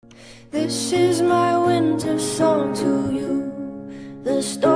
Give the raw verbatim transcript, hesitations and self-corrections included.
This is my winter song to you. The storm